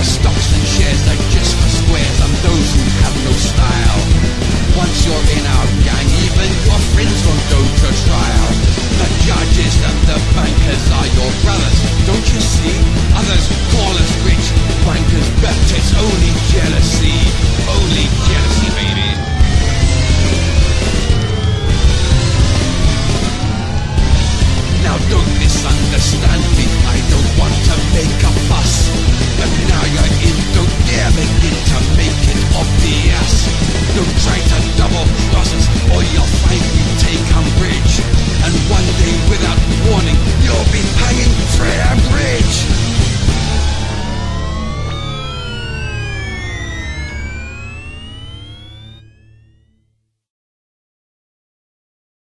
The stocks and shares are just for squares and those who have no style. Once you're in our gang, even your friends won't go to trial. The judges and the bankers are your brothers. Don't